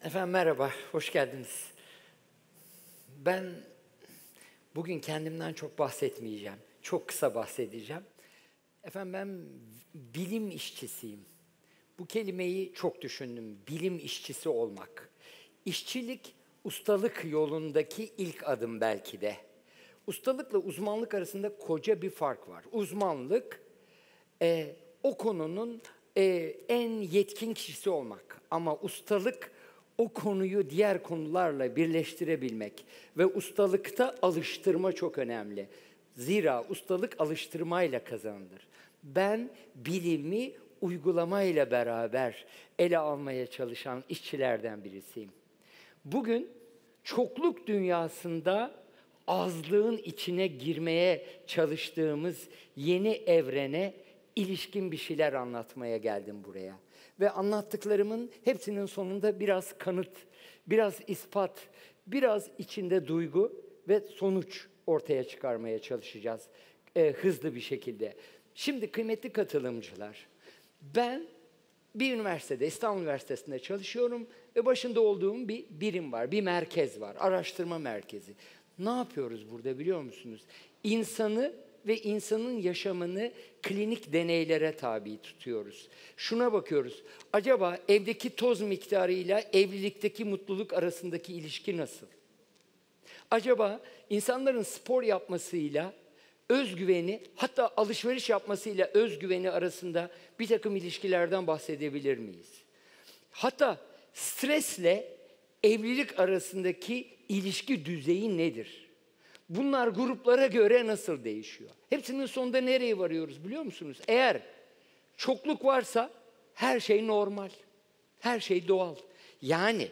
Efendim merhaba, hoş geldiniz. Ben bugün kendimden çok bahsetmeyeceğim. Çok kısa bahsedeceğim. Efendim ben bilim işçisiyim. Bu kelimeyi çok düşündüm. Bilim işçisi olmak. İşçilik, ustalık yolundaki ilk adım belki de. Ustalıkla uzmanlık arasında koca bir fark var. Uzmanlık, o konunun en yetkin kişisi olmak. Ama ustalık, o konuyu diğer konularla birleştirebilmek. Ve ustalıkta alıştırma çok önemli. Zira ustalık alıştırmayla kazanılır. Ben bilimi uygulamayla beraber ele almaya çalışan işçilerden birisiyim. Bugün çokluk dünyasında azlığın içine girmeye çalıştığımız yeni evrene ilişkin bir şeyler anlatmaya geldim buraya. Ve anlattıklarımın hepsinin sonunda biraz kanıt, biraz ispat, biraz içinde duygu ve sonuç ortaya çıkarmaya çalışacağız hızlı bir şekilde. Şimdi kıymetli katılımcılar, ben bir üniversitede, İstanbul Üniversitesi'nde çalışıyorum ve başında olduğum bir birim var, bir merkez var, araştırma merkezi. Ne yapıyoruz burada biliyor musunuz? İnsanı ve insanın yaşamını klinik deneylere tabi tutuyoruz. Şuna bakıyoruz, acaba evdeki toz miktarıyla evlilikteki mutluluk arasındaki ilişki nasıl? Acaba insanların spor yapmasıyla özgüveni, hatta alışveriş yapmasıyla özgüveni arasında bir takım ilişkilerden bahsedebilir miyiz? Hatta stresle evlilik arasındaki ilişki düzeyi nedir? Bunlar gruplara göre nasıl değişiyor? Hepsinin sonunda nereye varıyoruz biliyor musunuz? Eğer çokluk varsa her şey normal, her şey doğal. Yani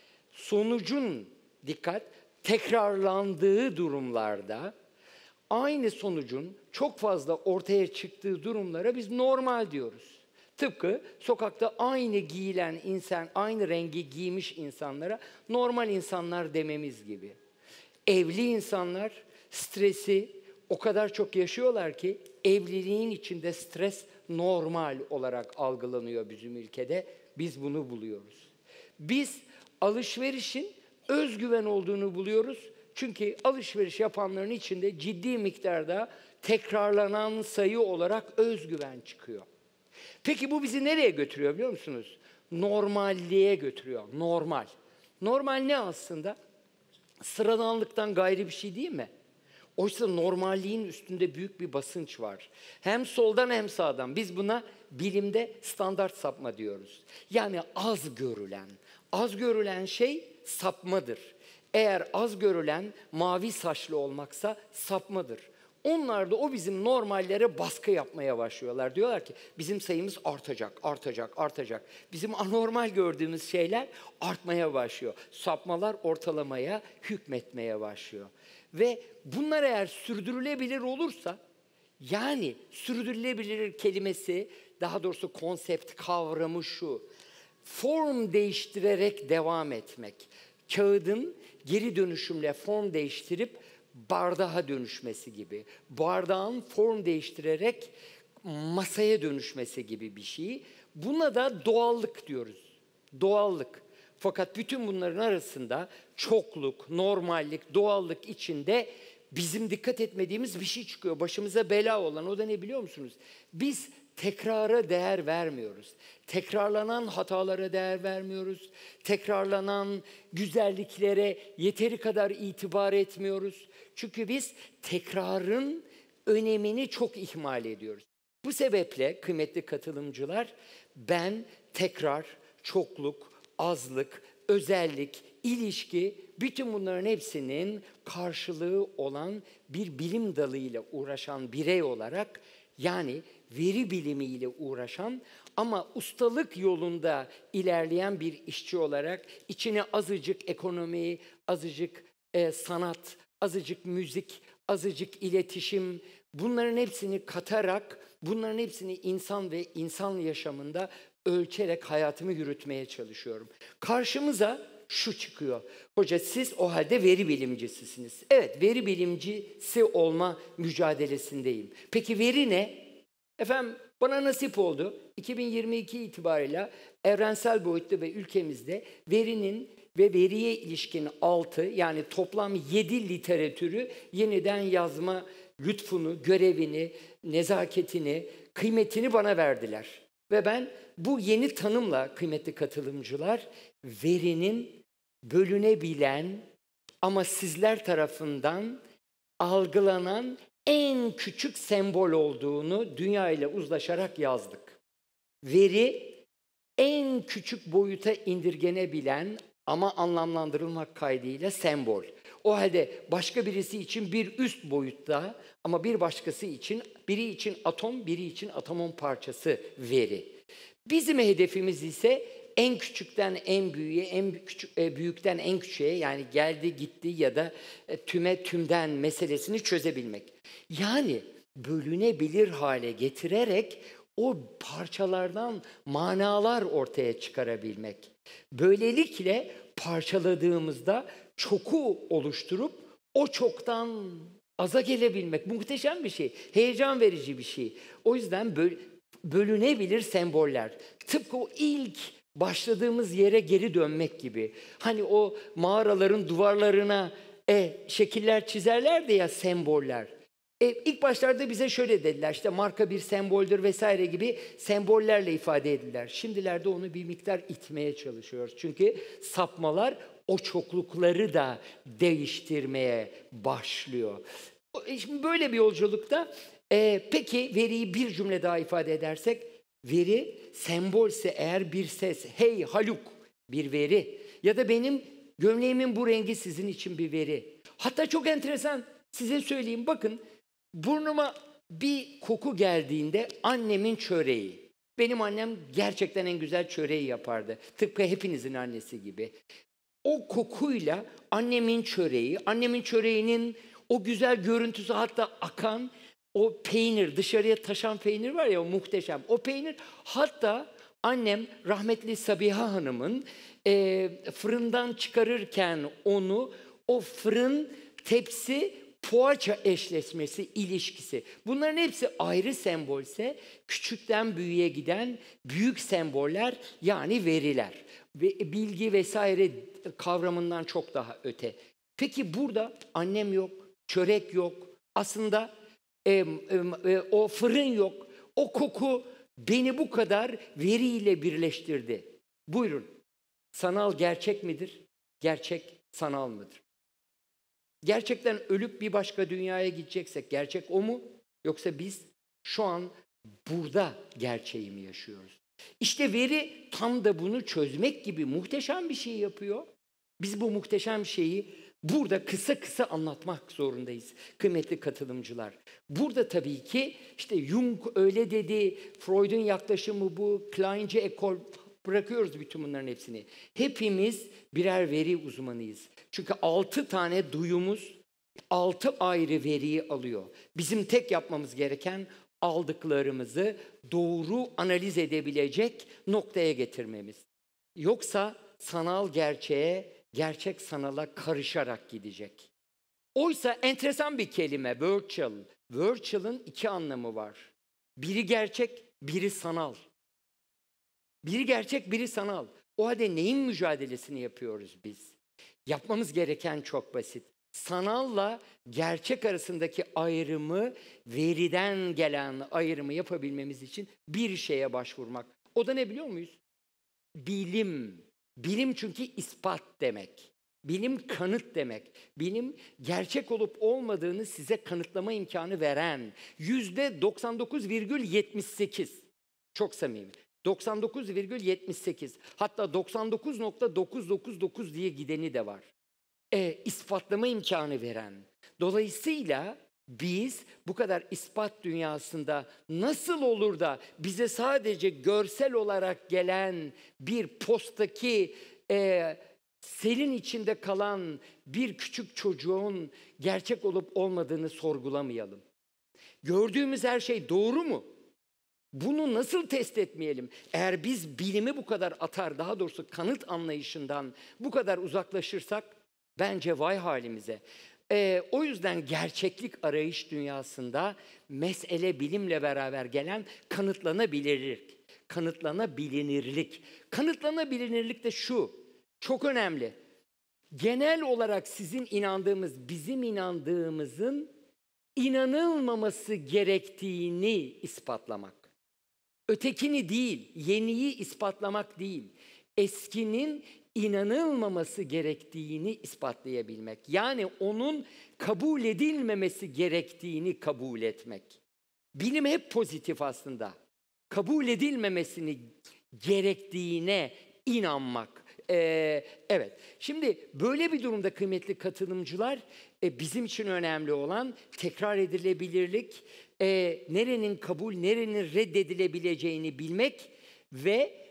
sonucun, dikkat, tekrarlandığı durumlarda aynı sonucun çok fazla ortaya çıktığı durumlara biz normal diyoruz. Tıpkı sokakta aynı giyilen insan, aynı rengi giymiş insanlara normal insanlar dememiz gibi. Evli insanlar stresi o kadar çok yaşıyorlar ki evliliğin içinde stres normal olarak algılanıyor bizim ülkede. Biz bunu buluyoruz. Biz alışverişin özgüven olduğunu buluyoruz. Çünkü alışveriş yapanların içinde ciddi miktarda tekrarlanan sayı olarak özgüven çıkıyor. Peki bu bizi nereye götürüyor biliyor musunuz? Normalliğe götürüyor. Normal. Normal ne aslında? Sıradanlıktan gayri bir şey değil mi? Oysa normalliğin üstünde büyük bir basınç var. Hem soldan hem sağdan. Biz buna bilimde standart sapma diyoruz. Yani az görülen. Az görülen şey sapmadır. Eğer az görülen mavi saçlı olmaksa sapmadır. Onlar da o bizim normallere baskı yapmaya başlıyorlar. Diyorlar ki bizim sayımız artacak, artacak, artacak. Bizim anormal gördüğümüz şeyler artmaya başlıyor. Sapmalar ortalamaya hükmetmeye başlıyor. Ve bunlar eğer sürdürülebilir olursa, yani sürdürülebilir kelimesi, daha doğrusu konsept, kavramı şu: form değiştirerek devam etmek. Kağıdın geri dönüşümle form değiştirip bardağa dönüşmesi gibi. Bardağın form değiştirerek masaya dönüşmesi gibi bir şey. Buna da doğallık diyoruz. Doğallık. Fakat bütün bunların arasında çokluk, normallik, doğallık içinde bizim dikkat etmediğimiz bir şey çıkıyor. Başımıza bela olan, o da ne biliyor musunuz? Biz tekrara değer vermiyoruz. Tekrarlanan hatalara değer vermiyoruz. Tekrarlanan güzelliklere yeteri kadar itibar etmiyoruz. Çünkü biz tekrarın önemini çok ihmal ediyoruz. Bu sebeple kıymetli katılımcılar, ben tekrar, çokluk, azlık, özellik, ilişki, bütün bunların hepsinin karşılığı olan bir bilim dalıyla uğraşan birey olarak, yani veri bilimiyle uğraşan ama ustalık yolunda ilerleyen bir işçi olarak içine azıcık ekonomi, azıcık sanat, azıcık müzik, azıcık iletişim, bunların hepsini katarak, bunların hepsini insan ve insan yaşamında ölçerek hayatımı yürütmeye çalışıyorum. Karşımıza şu çıkıyor: hoca siz o halde veri bilimcisisiniz. Evet, veri bilimcisi olma mücadelesindeyim. Peki veri ne? Efendim Bana nasip oldu. 2022 itibariyle evrensel boyutta ve ülkemizde verinin ve veriye ilişkin 6 yani toplam 7 literatürü yeniden yazma lütfunu, görevini, nezaketini, kıymetini bana verdiler. Ve ben bu yeni tanımla kıymetli katılımcılar verinin bölünebilen ama sizler tarafından algılanan en küçük sembol olduğunu dünya ile uzlaşarak yazdık. Veri en küçük boyuta indirgenebilen ama anlamlandırılmak kaydıyla sembol. O halde başka birisi için bir üst boyutta ama bir başkası için, biri için atom, biri için atomun parçası veri. Bizim hedefimiz ise en küçükten en büyüğe, büyükten en küçüğe yani geldi gitti ya da tüme tümden meselesini çözebilmek. Yani bölünebilir hale getirerek o parçalardan manalar ortaya çıkarabilmek. Böylelikle parçaladığımızda çoku oluşturup o çoktan aza gelebilmek muhteşem bir şey, heyecan verici bir şey. O yüzden bölünebilir semboller. Tıpkı o ilk başladığımız yere geri dönmek gibi. Hani o mağaraların duvarlarına şekiller çizerlerdi ya semboller. İlk başlarda bize şöyle dediler, işte marka bir semboldür vesaire gibi sembollerle ifade edildiler. Şimdilerde onu bir miktar itmeye çalışıyoruz. Çünkü sapmalar o çoklukları da değiştirmeye başlıyor. Şimdi böyle bir yolculukta peki veriyi bir cümle daha ifade edersek, veri sembolse eğer bir ses, hey Haluk bir veri ya da benim gömleğimin bu rengi sizin için bir veri. Hatta çok enteresan size söyleyeyim bakın. Burnuma bir koku geldiğinde annemin çöreği. Benim annem gerçekten en güzel çöreği yapardı. Tıpkı hepinizin annesi gibi. O kokuyla annemin çöreği, annemin çöreğinin o güzel görüntüsü hatta akan o peynir, dışarıya taşan peynir var ya o muhteşem. O peynir hatta annem rahmetli Sabiha Hanım'ın fırından çıkarırken onu o fırın tepsi poğaça eşleşmesi, ilişkisi. Bunların hepsi ayrı sembolse küçükten büyüğe giden büyük semboller yani veriler. Bilgi vesaire kavramından çok daha öte. Peki burada annem yok, çörek yok. Aslında o fırın yok. O koku beni bu kadar veriyle birleştirdi. Buyurun. Sanal gerçek midir? Gerçek sanal mıdır? Gerçekten ölüp bir başka dünyaya gideceksek gerçek o mu? Yoksa biz şu an burada gerçeği mi yaşıyoruz? İşte veri tam da bunu çözmek gibi muhteşem bir şey yapıyor. Biz bu muhteşem şeyi burada kısa kısa anlatmak zorundayız kıymetli katılımcılar. Burada tabii ki işte Jung öyle dedi, Freud'un yaklaşımı bu, Kleince ekol, bırakıyoruz bütün bunların hepsini. Hepimiz birer veri uzmanıyız. Çünkü 6 tane duyumuz 6 ayrı veriyi alıyor. Bizim tek yapmamız gereken aldıklarımızı doğru analiz edebilecek noktaya getirmemiz. Yoksa sanal gerçeğe, gerçek sanala karışarak gidecek. Oysa enteresan bir kelime virtual. Virtual'ın 2 anlamı var. Biri gerçek, biri sanal. Biri gerçek, biri sanal. O halde neyin mücadelesini yapıyoruz biz? Yapmamız gereken çok basit. Sanalla gerçek arasındaki ayrımı, veriden gelen ayrımı yapabilmemiz için bir şeye başvurmak. O da ne biliyor muyuz? Bilim. Bilim çünkü ispat demek. Bilim kanıt demek. Bilim gerçek olup olmadığını size kanıtlama imkanı veren %99,78. Çok samimi. 99,78 hatta 99,999 diye gideni de var. İspatlama imkanı veren. Dolayısıyla biz bu kadar ispat dünyasında nasıl olur da bize sadece görsel olarak gelen bir posttaki selin içinde kalan bir küçük çocuğun gerçek olup olmadığını sorgulamayalım. Gördüğümüz her şey doğru mu? Bunu nasıl test etmeyelim? Eğer biz bilimi bu kadar atar, daha doğrusu kanıt anlayışından bu kadar uzaklaşırsak bence vay halimize. O yüzden gerçeklik arayış dünyasında mesele bilimle beraber gelen kanıtlanabilirlik. Kanıtlanabilirlik. Kanıtlanabilirlik de şu, çok önemli. Genel olarak sizin inandığımız, bizim inandığımızın inanılmaması gerektiğini ispatlamak. Ötekini değil, yeniyi ispatlamak değil. Eskinin inanılmaması gerektiğini ispatlayabilmek. Yani onun kabul edilmemesi gerektiğini kabul etmek. Bilim hep pozitif aslında. Kabul edilmemesini gerektiğine inanmak. Evet. Şimdi böyle bir durumda kıymetli katılımcılar, bizim için önemli olan tekrar edilebilirlik, nerenin kabul, nerenin reddedilebileceğini bilmek ve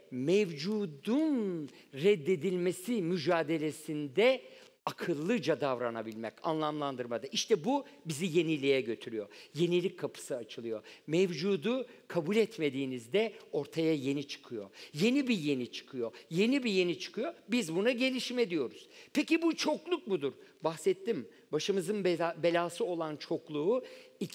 mevcudun reddedilmesi mücadelesinde akıllıca davranabilmek, anlamlandırmada. İşte bu bizi yeniliğe götürüyor. Yenilik kapısı açılıyor. Mevcudu kabul etmediğinizde ortaya yeni çıkıyor. Yeni bir yeni çıkıyor. Yeni bir yeni çıkıyor. Biz buna gelişme diyoruz. Peki bu çokluk mudur? Bahsettim. Başımızın belası olan çokluğu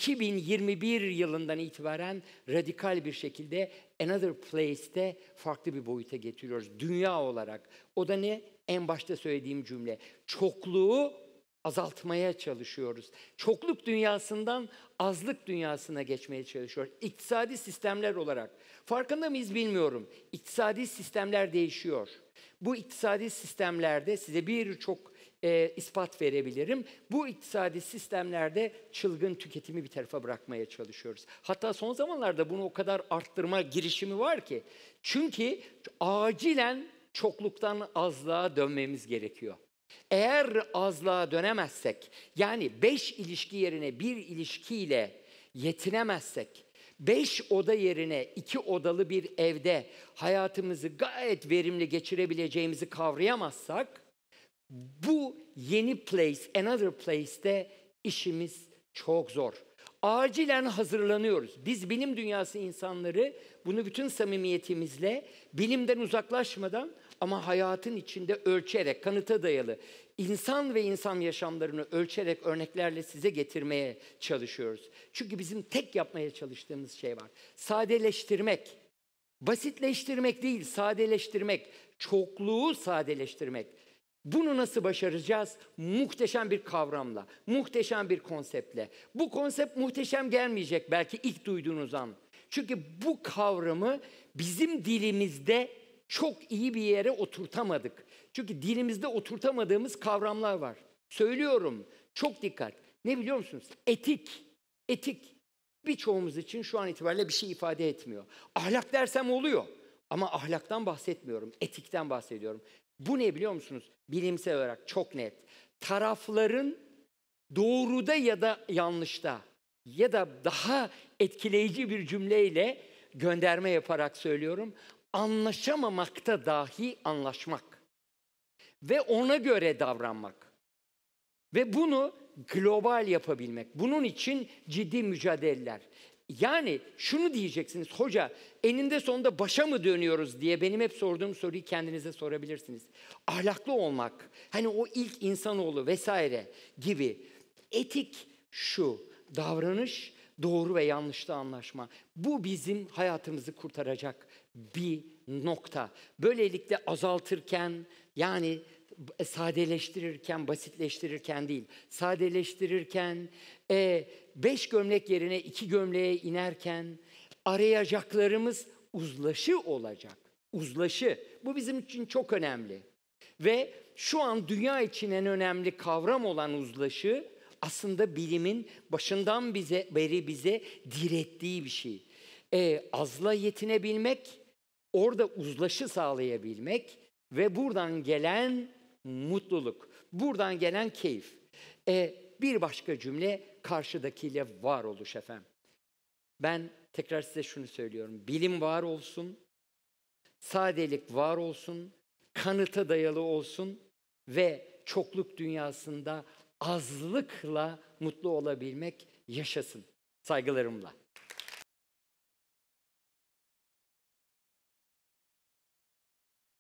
2021 yılından itibaren radikal bir şekilde Another Place'te farklı bir boyuta getiriyoruz. Dünya olarak. O da ne? En başta söylediğim cümle. Çokluğu azaltmaya çalışıyoruz. Çokluk dünyasından azlık dünyasına geçmeye çalışıyoruz. İktisadi sistemler olarak. Farkında mıyız bilmiyorum. İktisadi sistemler değişiyor. Bu iktisadi sistemlerde size birçok ispat verebilirim. Bu iktisadi sistemlerde çılgın tüketimi bir tarafa bırakmaya çalışıyoruz. Hatta son zamanlarda bunu o kadar arttırma girişimi var ki. Çünkü acilen çokluktan azlığa dönmemiz gerekiyor. Eğer azlığa dönemezsek, yani 5 ilişki yerine 1 ilişkiyle yetinemezsek, 5 oda yerine 2 odalı bir evde hayatımızı gayet verimli geçirebileceğimizi kavrayamazsak, bu yeni place, another place'te işimiz çok zor. Acilen hazırlanıyoruz. Biz bilim dünyası insanları bunu bütün samimiyetimizle, bilimden uzaklaşmadan ama hayatın içinde ölçerek, kanıta dayalı, insan ve insan yaşamlarını ölçerek örneklerle size getirmeye çalışıyoruz. Çünkü bizim tek yapmaya çalıştığımız şey var. Sadeleştirmek. Basitleştirmek değil, sadeleştirmek. Çokluğu sadeleştirmek. Bunu nasıl başaracağız? Muhteşem bir kavramla, muhteşem bir konseptle. Bu konsept muhteşem gelmeyecek belki ilk duyduğunuz an. Çünkü bu kavramı bizim dilimizde çok iyi bir yere oturtamadık. Çünkü dilimizde oturtamadığımız kavramlar var. Söylüyorum, çok dikkat. Ne biliyor musunuz? Etik. Etik birçoğumuz için şu an itibariyle bir şey ifade etmiyor. Ahlak dersem oluyor ama ahlaktan bahsetmiyorum, etikten bahsediyorum. Bu ne biliyor musunuz? Bilimsel olarak çok net. Tarafların doğruda ya da yanlışta ya da daha etkileyici bir cümleyle gönderme yaparak söylüyorum. Anlaşamamakta dahi anlaşmak ve ona göre davranmak ve bunu global yapabilmek. Bunun için ciddi mücadeleler. Yani şunu diyeceksiniz, hoca eninde sonunda başa mı dönüyoruz diye benim hep sorduğum soruyu kendinize sorabilirsiniz. Ahlaklı olmak, hani o ilk insanoğlu vesaire gibi. Etik şu, davranış, doğru ve yanlışta anlaşma. Bu bizim hayatımızı kurtaracak bir nokta. Böylelikle azaltırken, yani sadeleştirirken, basitleştirirken değil, sadeleştirirken, 5 gömlek yerine 2 gömleğe inerken arayacaklarımız uzlaşı olacak. Uzlaşı. Bu bizim için çok önemli. Ve şu an dünya için en önemli kavram olan uzlaşı aslında bilimin başından beri bize direttiği bir şey. Azla yetinebilmek, orada uzlaşı sağlayabilmek ve buradan gelen mutluluk, buradan gelen keyif. Bir başka cümle karşıdakiyle varoluş efendim. Ben tekrar size şunu söylüyorum. Bilim var olsun, sadelik var olsun, kanıta dayalı olsun ve çokluk dünyasında azlıkla mutlu olabilmek yaşasın. Saygılarımla.